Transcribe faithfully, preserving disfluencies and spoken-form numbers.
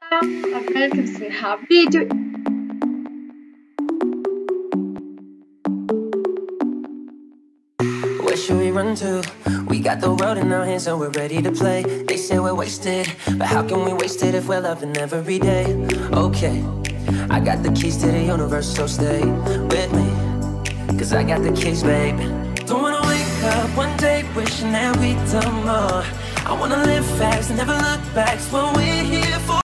Americans say happy to. Where should we run to? We got the world in our hands, so we're ready to play. They say we're wasted, but how can we waste it if we're loving every day? Okay, I got the keys to the universe, so stay with me, cause I got the keys, babe. Don't wanna wake up one day wishing that we'd done more. I wanna live fast and never look back, 'cause what we're here for